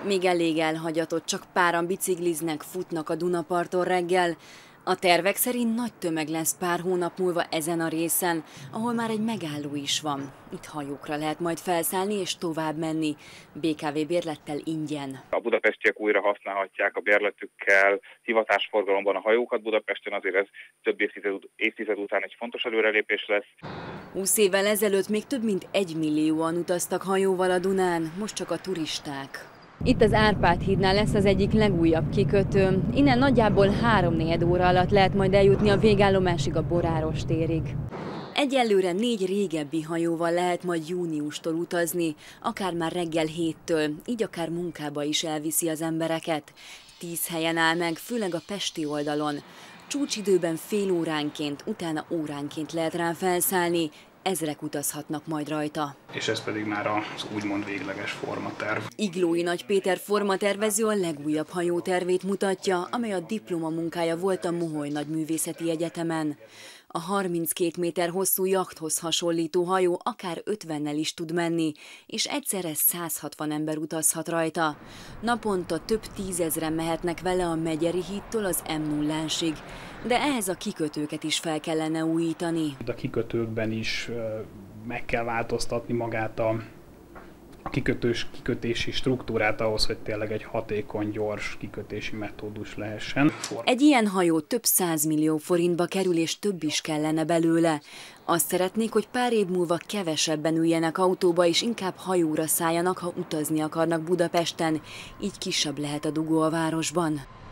Még elég elhagyatott, csak páran bicikliznek, futnak a Dunaparton reggel. A tervek szerint nagy tömeg lesz pár hónap múlva ezen a részen, ahol már egy megálló is van. Itt hajókra lehet majd felszállni és tovább menni. BKV bérlettel ingyen. A budapestiek újra használhatják a bérletükkel hivatásforgalomban a hajókat Budapesten, azért ez több évtized után egy fontos előrelépés lesz. 20 évvel ezelőtt még több mint 1 millióan utaztak hajóval a Dunán, most csak a turisták. Itt az Árpád hídnál lesz az egyik legújabb kikötő. Innen nagyjából 3-4 óra alatt lehet majd eljutni a végállomásig, a Boráros térig. Egyelőre 4 régebbi hajóval lehet majd júniustól utazni, akár már reggel 7-től, így akár munkába is elviszi az embereket. 10 helyen áll meg, főleg a pesti oldalon. Csúcsidőben fél óránként, utána óránként lehet rá felszállni, ezrek utazhatnak majd rajta. És ez pedig már az úgymond végleges formaterv. Iglói Nagy Péter formatervező a legújabb hajótervét mutatja, amely a diplomamunkája volt a Moholy Nagyművészeti Egyetemen. A 32 méter hosszú jachthoz hasonlító hajó akár 50-nel is tud menni, és egyszerre 160 ember utazhat rajta. Naponta több tízezren mehetnek vele a Megyeri hídtól az M0-ásig, de ehhez a kikötőket is fel kellene újítani. A kikötőkben is meg kell változtatni magát a kikötési struktúrát ahhoz, hogy tényleg egy hatékony, gyors kikötési metódus lehessen. Egy ilyen hajó több 100 millió forintba kerül, és több is kellene belőle. Azt szeretnék, hogy pár év múlva kevesebben üljenek autóba, és inkább hajóra szálljanak, ha utazni akarnak Budapesten, így kisebb lehet a dugó a városban.